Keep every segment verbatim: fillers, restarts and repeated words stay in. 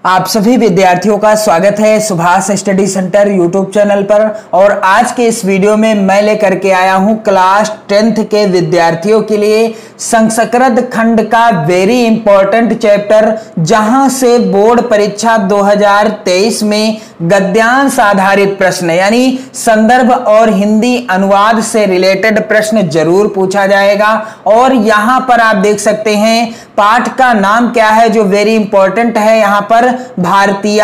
आप सभी विद्यार्थियों का स्वागत है Subhash study centre YouTube channel पर। और आज के इस वीडियो में मैं लेकर के आया हूं क्लास टेंथ के विद्यार्थियों के लिए संस्कृत खंड का वेरी इंपॉर्टेंट चैप्टर, जहां से बोर्ड परीक्षा दो हज़ार तेईस में गद्यांश आधारित प्रश्न यानी संदर्भ और हिंदी अनुवाद से रिलेटेड प्रश्न जरूर पूछा जाएगा। और यहां पर आप देख सकते हैं पाठ का नाम क्या है जो वेरी इंपॉर्टेंट है। यहां पर भारतीय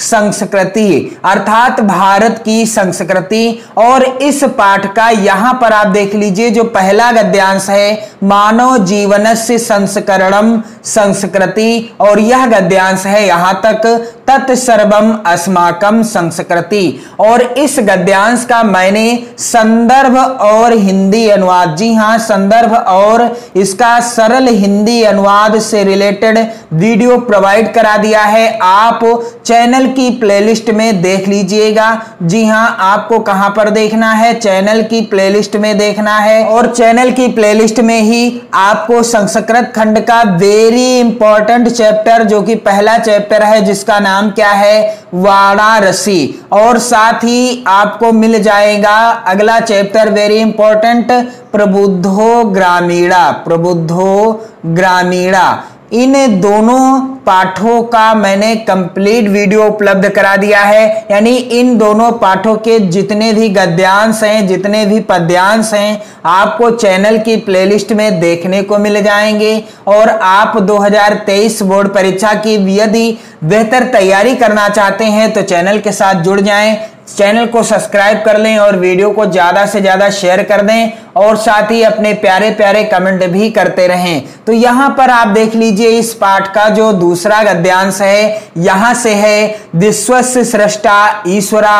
संस्कृति अर्थात भारत की संस्कृति। और इस पाठ का यहां पर आप देख लीजिए जो पहला गद्यांश है मानव जीवनस्य संस्करणम संस्कृति, और यह गद्यांश है यहां तक तत्सर्वम अस्माकम संस्कृति। और इस गद्यांश का मैंने संदर्भ और हिंदी अनुवाद, जी हां संदर्भ और इसका सरल हिंदी अनुवाद से रिलेटेड वीडियो प्रोवाइड करा दिया है। आप चैनल की प्लेलिस्ट में देख लीजिएगा। जी हां, आपको कहां पर देखना है, चैनल की प्लेलिस्ट में देखना है। और चैनल की प्लेलिस्ट में ही आपको संस्कृत खंड का वेरी इंपॉर्टेंट चैप्टर जो कि पहला चैप्टर है जिसका नाम क्या है वाराणसी, और साथ ही आपको मिल जाएगा अगला चैप्टर वेरी इंपॉर्टेंट प्रबुद्धो ग्रामीणा प्रबुद्धो ग्रामीणा। इन दोनों पाठों का मैंने कंप्लीट वीडियो उपलब्ध करा दिया है, यानी इन दोनों पाठों के जितने भी गद्यांश हैं, जितने भी पद्यांश हैं, आपको चैनल की प्लेलिस्ट में देखने को मिल जाएंगे। और आप दो हज़ार तेईस बोर्ड परीक्षा की यदि बेहतर तैयारी करना चाहते हैं तो चैनल के साथ जुड़ जाएं, चैनल को सब्सक्राइब कर लें और वीडियो को ज्यादा से ज्यादा शेयर कर दें, और साथ ही अपने प्यारे प्यारे कमेंट भी करते रहें। तो यहां पर आप देख लीजिए इस पाठ का जो दूसरा गद्यांश है, यहां से है विश्वस्य सृष्टा ईश्वरा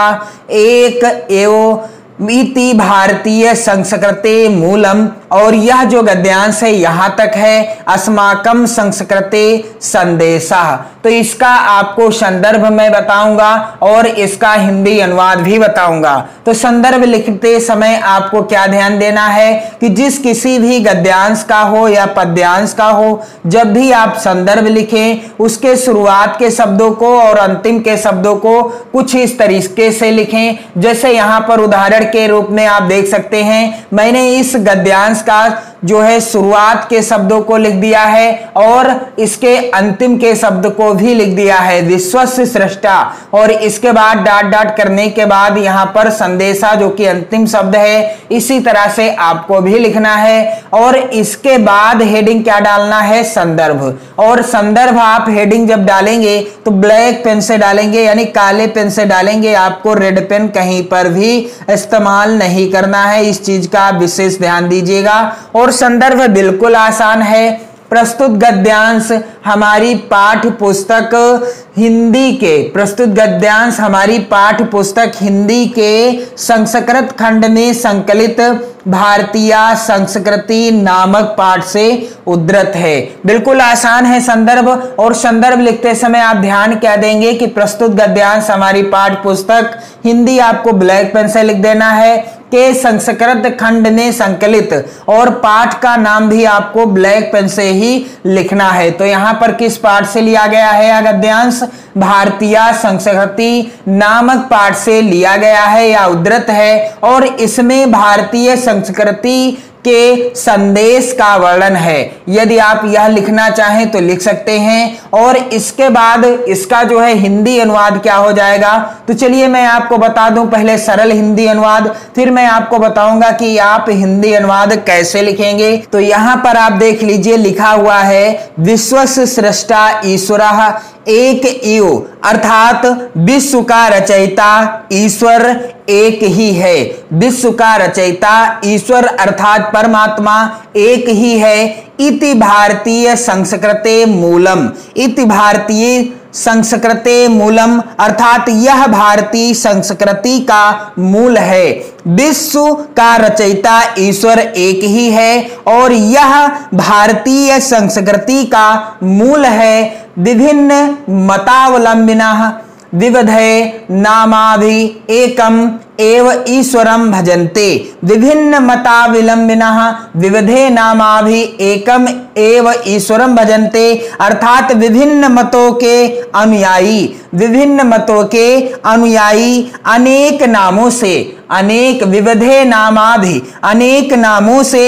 एक एव इति भारतीय संस्कृते मूलम, और यह जो गद्यांश है यहां तक है अस्माकम संस्कृते संदेशा। तो इसका आपको संदर्भ मैं बताऊंगा और इसका हिंदी अनुवाद भी बताऊंगा। तो संदर्भ लिखते समय आपको क्या ध्यान देना है कि जिस किसी भी गद्यांश का हो या पद्यांश का हो, जब भी आप संदर्भ लिखें उसके शुरुआत के शब्दों को और अंतिम के शब्दों को कुछ इस तरीके से लिखें। जैसे यहां पर उदाहरण के रूप में आप देख सकते हैं मैंने इस गद्यांश का जो है शुरुआत के शब्दों को लिख दिया है और इसके अंतिम के शब्द को भी लिख दिया है विश्वस्य सृष्टा, और इसके बाद डॉट डॉट करने के बाद यहां पर संदेशा जो कि अंतिम शब्द है, इसी तरह से आपको भी लिखना है। और इसके बाद हेडिंग क्या डालना है संदर्भ, और संदर्भ आप हेडिंग जब डालेंगे तो ब्लैक पेन से डालेंगे यानी काले पेन से डालेंगे, आपको रेड पेन कहीं पर भी इस्तेमाल नहीं करना है। इस चीज का विशेष ध्यान दीजिएगा। और संदर्भ बिल्कुल आसान है। प्रस्तुत गद्यांश हमारी पाठ्य पुस्तक हिंदी के प्रस्तुत गद्यांश हमारी पाठ्य पुस्तक हिंदी के संस्कृत खंड में संकलित भारतीय संस्कृति नामक पाठ से उद्धृत है। बिल्कुल आसान है संदर्भ। और संदर्भ लिखते समय आप ध्यान क्या देंगे कि प्रस्तुत गद्यांश हमारी पाठ्य पुस्तक हिंदी आपको ब्लैक पेन से लिख देना है के संस्कृत खंड में संकलित, और पाठ का नाम भी आपको ब्लैक पेन से ही लिखना है। तो यहां पर किस पाठ से लिया गया है यह गद्यांश, भारतीय संस्कृति नामक पाठ से लिया गया है या उद्धृत है। और इसमें भारतीय संस्कृति के संदेश का वर्णन है। यदि आप यह लिखना चाहें तो लिख सकते हैं। और इसके बाद इसका जो है हिंदी अनुवाद क्या हो जाएगा, तो चलिए मैं आपको बता दूं पहले सरल हिंदी अनुवाद, फिर मैं आपको बताऊंगा कि आप हिंदी अनुवाद कैसे लिखेंगे। तो यहां पर आप देख लीजिए लिखा हुआ है विश्वस्य सृष्टा ईश्वरः एक एव, अर्थात विश्व का रचयिता ईश्वर एक ही है। विश्व का रचयिता ईश्वर अर्थात परमात्मा एक ही है। इति भारतीय संस्कृते मूलम, इति भारतीय संस्कृते मूलम अर्थात यह भारतीय संस्कृति का मूल है। विश्व का रचयिता ईश्वर एक ही है और यह भारतीय संस्कृति का मूल है। विभिन्न मतावलंबिनः विविधे नामाभि एकम एव ईश्वरं भजन्ते। विभिन्न मतावलंबिनः विविधे नामाभि एकम एव ईश्वरं भजन्ते, अर्थात विभिन्न मतों के अनुयायी विभिन्न मतों के अनुयायी अनेक नामों से अनेक विविधे नामाभि अनेक नामों से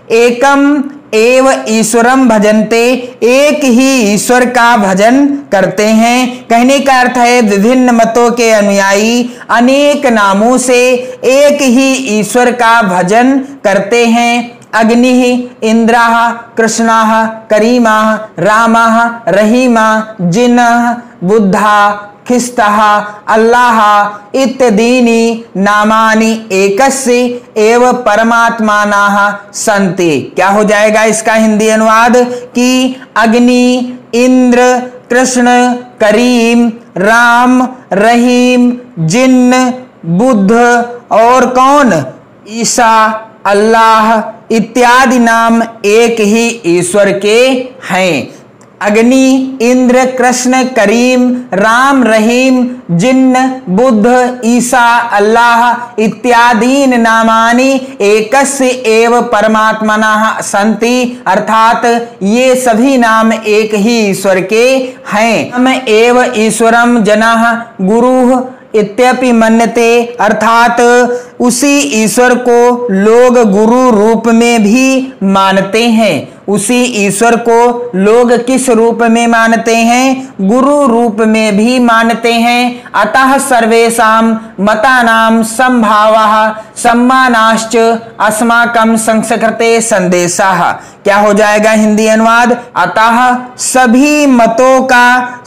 एकम एव ईश्वरम भजन्ते, एक ही ईश्वर का भजन करते हैं। कहने का अर्थ है विभिन्न मतों के अनुयायी अनेक नामों से एक ही ईश्वर का भजन करते हैं। अग्नि, इंद्रः, कृष्णः, करीमः, रामः, रहीमः, जिन्नः, बुद्धः, ख्रिस्तः, अल्लाह इत्यादीनि नामानि एकस्य एव परमात्मानः सन्ति। क्या हो जाएगा इसका हिंदी अनुवाद कि अग्नि, इंद्र, कृष्ण, करीम, राम, रहीम, जिन्न, बुद्ध और कौन, ईसा, अल्लाह इत्यादि नाम एक ही ईश्वर के हैं। अग्नि, इंद्र, कृष्ण, करीम, राम, रहीम, जिन्न, बुद्ध, ईसा, अल्लाह इत्यादीन नामानि एकस्य एव परमात्मनः सन्ति, अर्थात ये सभी नाम एक ही ईश्वर के हैं। हम एव ईश्वरम जनाः गुरुः इत्यपि मन्यते, अर्थात उसी ईश्वर को लोग गुरु रूप में भी मानते हैं। उसी ईश्वर को लोग किस रूप में मानते हैं, गुरु रूप में भी मानते हैं। अतः सर्वेषां मतानां संभावः सम्मानाश्च अस्माकं संस्कृते संदेशः। क्या हो जाएगा हिंदी अनुवाद, अतः सभी मतों का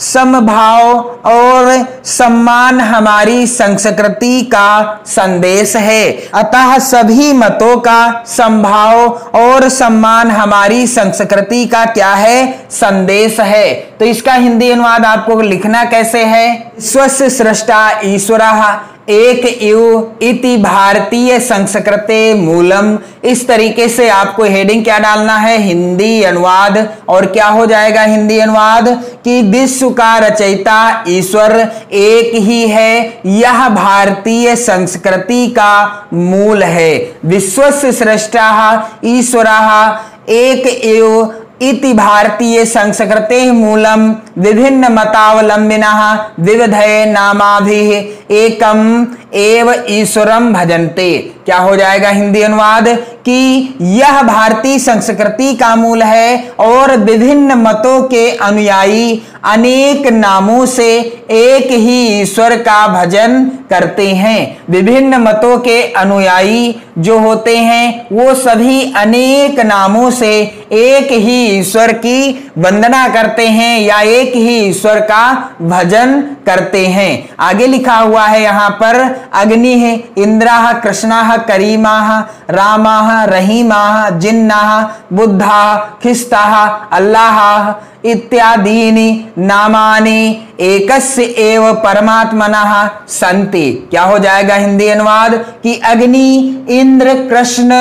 समभाव और सम्मान हमारी संस्कृति का संदेश है। अतः सभी मतों का समभाव और सम्मान हमारी संस्कृति का क्या है, संदेश है। तो इसका हिंदी अनुवाद आपको लिखना कैसे है, स्वस्य सृष्टा ईश्वरः एक एव इति भारतीय संस्कृते मूलम। इस तरीके से आपको हेडिंग क्या डालना है, हिंदी अनुवाद। और क्या हो जाएगा हिंदी अनुवाद कि विश्व का रचयिता ईश्वर एक ही है, यह भारतीय संस्कृति का मूल है। विश्वस्य सृष्टा ईश्वरः एक एव इति भारतीय संस्कृते मूलम विभिन्न मतावलंबिनः विविधे नामाभिः एकम एव ईश्वरम भजन्ते। क्या हो जाएगा हिंदी अनुवाद कि यह भारतीय संस्कृति का मूल है और विभिन्न मतों के अनुयायी अनेक नामों से एक ही ईश्वर का भजन करते हैं। विभिन्न मतों के अनुयायी जो होते हैं वो सभी अनेक नामों से एक ही ईश्वर की वंदना करते हैं या एक ही ईश्वर का भजन करते हैं। आगे लिखा हुआ है यहाँ पर अग्नि है, इंद्रः, कृष्णः, करीमः, रामः, रहीमः, जिन्नः, बुद्धः, ख्रिस्तः, अल्लाह इत्यादीनि नामानि एकस्य एव परमात्मनः सन्ति। क्या हो जाएगा हिंदी अनुवाद कि अग्नि, इंद्र, कृष्ण,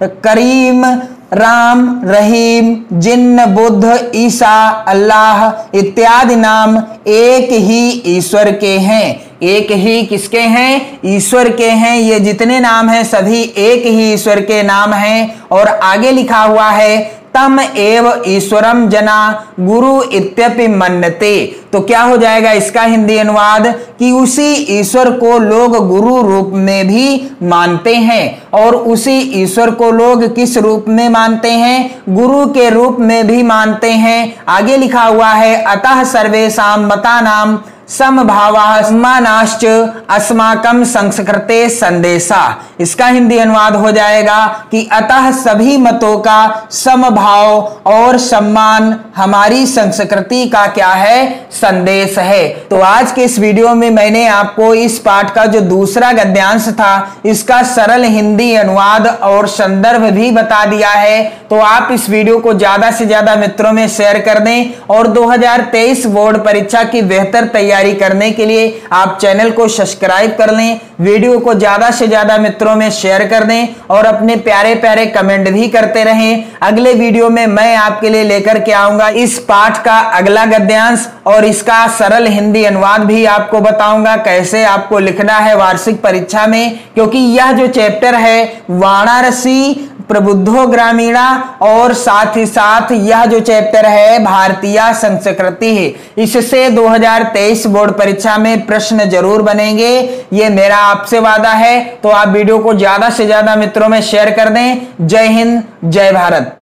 करीम, राम, रहीम, जिन्न, बुद्ध, ईसा, अल्लाह इत्यादि नाम एक ही ईश्वर के हैं। एक ही किसके हैं, ईश्वर के हैं। ये जितने नाम हैं सभी एक ही ईश्वर के नाम हैं। और आगे लिखा हुआ है तम एव ईश्वरम जना गुरु इत्यपि मन्यते। तो क्या हो जाएगा इसका हिंदी अनुवाद कि उसी ईश्वर को लोग गुरु रूप में भी मानते हैं। और उसी ईश्वर को लोग किस रूप में मानते हैं, गुरु के रूप में भी मानते हैं। आगे लिखा हुआ है अतः सर्वेषां मतानां समभावः सम्मानाश्च अस्माकं संस्कृते संदेशा। इसका हिंदी अनुवाद हो जाएगा कि अतः सभी मतों का समभाव और सम्मान हमारी संस्कृति का क्या है, संदेश है। तो आज के इस वीडियो में मैंने आपको इस पाठ का जो दूसरा गद्यांश था इसका सरल हिंदी अनुवाद और संदर्भ भी बता दिया है। तो आप इस वीडियो को ज्यादा से ज्यादा मित्रों में शेयर कर दें और दो हज़ार तेईस बोर्ड परीक्षा की बेहतर तैयारी तैयारी करने के लिए आप चैनल को सब्सक्राइब कर लें, वीडियो को ज्यादा से ज्यादा मित्रों में शेयर कर दें और अपने प्यारे प्यारे कमेंट भी करते रहें। अगले वीडियो में मैं आपके लिए लेकर के आऊंगा इस पाठ का अगला गद्यांश और इसका सरल हिंदी अनुवाद भी आपको बताऊंगा कैसे आपको लिखना है वार्षिक परीक्षा में, क्योंकि यह जो चैप्टर है वाराणसी प्रबुद्धो ग्रामीणा और साथ ही साथ यह जो चैप्टर है भारतीय संस्कृति है, इससे दो हज़ार तेईस बोर्ड परीक्षा में प्रश्न जरूर बनेंगे, ये मेरा आपसे वादा है। तो आप वीडियो को ज्यादा से ज्यादा मित्रों में शेयर कर दें। जय हिंद, जय भारत।